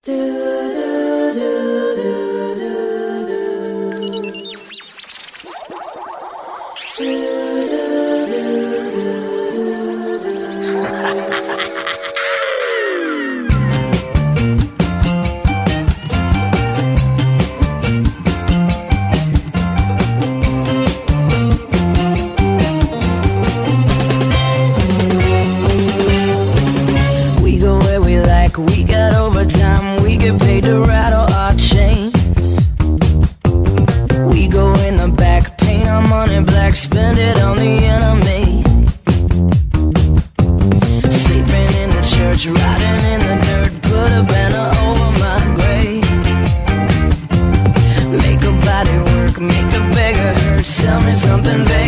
We got overtime, we get paid to rattle our chains. We go in the back, paint our money black, spend it on the enemy. Sleeping in the church, riding in the dirt, put a banner over my grave. Make a body work, make a beggar hurt, sell me something, baby.